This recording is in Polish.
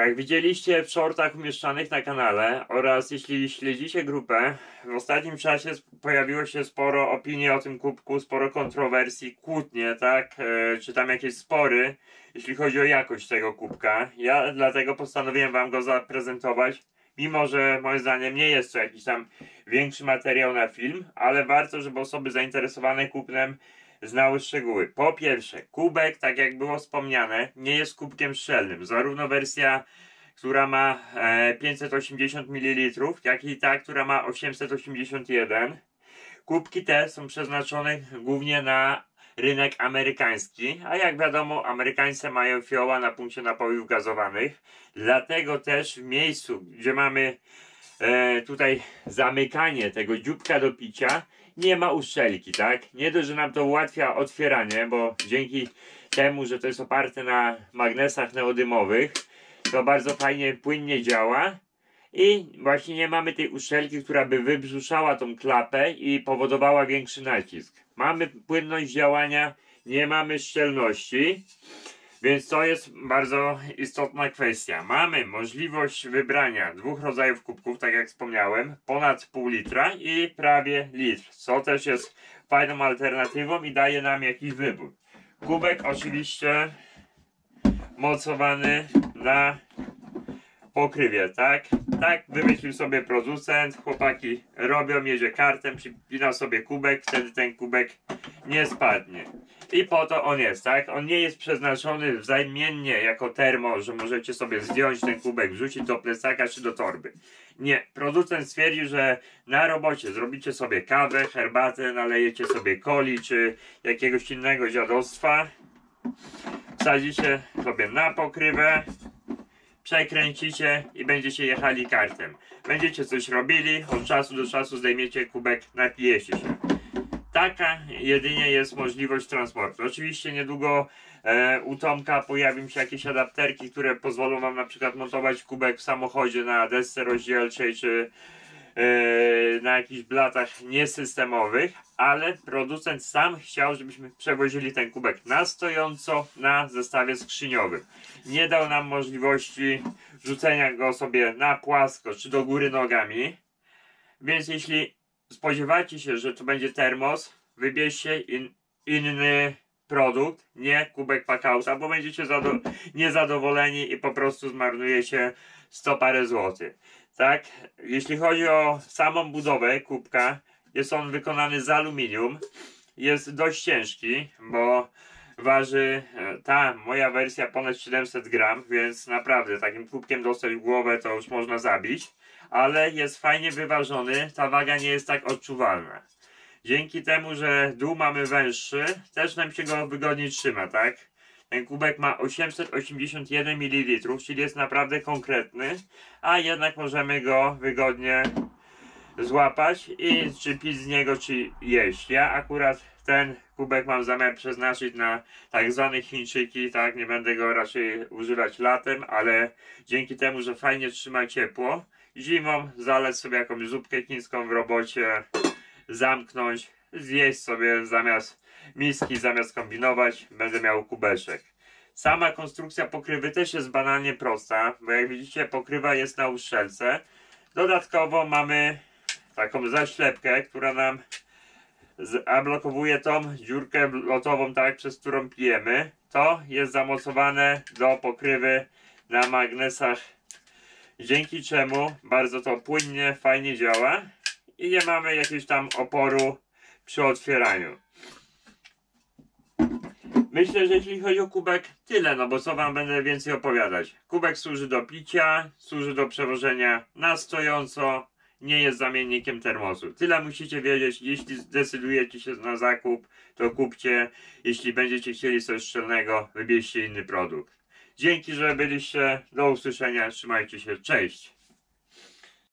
Jak widzieliście w shortach umieszczanych na kanale oraz jeśli śledzicie grupę, w ostatnim czasie pojawiło się sporo opinii o tym kubku, sporo kontrowersji, kłótnie, tak? Czy tam jakieś spory, jeśli chodzi o jakość tego kubka. Ja dlatego postanowiłem wam go zaprezentować, mimo że moim zdaniem nie jest to jakiś tam większy materiał na film, ale warto, żeby osoby zainteresowane kupnem znały szczegóły. Po pierwsze, kubek, tak jak było wspomniane, nie jest kubkiem szczelnym. Zarówno wersja, która ma 580 ml, jak i ta, która ma 881. Kubki te są przeznaczone głównie na rynek amerykański, a jak wiadomo, Amerykańcy mają fioła na punkcie napojów gazowanych. Dlatego też w miejscu, gdzie mamy tutaj zamykanie tego dzióbka do picia, nie ma uszczelki, tak? Nie dość, że nam to ułatwia otwieranie, bo dzięki temu, że to jest oparte na magnesach neodymowych, to bardzo fajnie, płynnie działa i właśnie nie mamy tej uszczelki, która by wybrzuszała tą klapę i powodowała większy nacisk. Mamy płynność działania, nie mamy szczelności, więc to jest bardzo istotna kwestia. Mamy możliwość wybrania dwóch rodzajów kubków, tak jak wspomniałem, ponad pół litra i prawie litr, co też jest fajną alternatywą i daje nam jakiś wybór. Kubek oczywiście mocowany na pokrywie, tak? Tak wymyślił sobie producent, chłopaki robią, jedzie kartem, przypina sobie kubek, wtedy ten kubek nie spadnie. I po to on jest, tak? On nie jest przeznaczony wzajemnie jako termo, że możecie sobie zdjąć ten kubek, wrzucić do plecaka czy do torby. Nie, producent stwierdził, że na robocie zrobicie sobie kawę, herbatę, nalejecie sobie coli czy jakiegoś innego dziadostwa, wsadzicie sobie na pokrywę, przekręcicie i będziecie jechali kartem. Będziecie coś robili, od czasu do czasu zdejmiecie kubek, napijecie się. Taka jedynie jest możliwość transportu. Oczywiście niedługo u Tomka pojawią się jakieś adapterki, które pozwolą wam na przykład montować kubek w samochodzie na desce rozdzielczej czy na jakichś blatach niesystemowych, ale producent sam chciał, żebyśmy przewozili ten kubek na stojąco na zestawie skrzyniowym. Nie dał nam możliwości rzucenia go sobie na płasko czy do góry nogami, więc jeśli spodziewacie się, że to będzie termos, wybierzcie inny produkt, nie kubek Packauta, bo będziecie niezadowoleni i po prostu zmarnujecie 100 parę złotych. Tak? Jeśli chodzi o samą budowę kubka, jest on wykonany z aluminium. Jest dość ciężki, bo waży ta moja wersja ponad 700 gram, więc naprawdę takim kubkiem dostać w głowę to już można zabić. Ale jest fajnie wyważony, ta waga nie jest tak odczuwalna. Dzięki temu, że dół mamy węższy, też nam się go wygodniej trzyma, tak? Ten kubek ma 881 ml, czyli jest naprawdę konkretny, a jednak możemy go wygodnie złapać i czy pić z niego, czy jeść. Ja akurat ten kubek mam zamiar przeznaczyć na tak zwane Chińczyki, tak? Nie będę go raczej używać latem, ale dzięki temu, że fajnie trzyma ciepło, zimą zaleć sobie jakąś zupkę chińską w robocie, zamknąć, zjeść sobie zamiast miski, zamiast kombinować, będę miał kubeczek. Sama konstrukcja pokrywy też jest banalnie prosta, bo jak widzicie, pokrywa jest na uszczelce. Dodatkowo mamy taką zaślepkę, która nam zablokowuje tą dziurkę lotową, tak, przez którą pijemy. To jest zamocowane do pokrywy na magnesach, dzięki czemu bardzo to płynnie, fajnie działa i nie mamy jakiegoś tam oporu przy otwieraniu. Myślę, że jeśli chodzi o kubek, tyle, no bo co wam będę więcej opowiadać. Kubek służy do picia, służy do przewożenia na stojąco, nie jest zamiennikiem termosu. Tyle musicie wiedzieć, jeśli zdecydujecie się na zakup, to kupcie. Jeśli będziecie chcieli coś szczelnego, wybierzcie inny produkt. Dzięki, że byliście, do usłyszenia, trzymajcie się, cześć!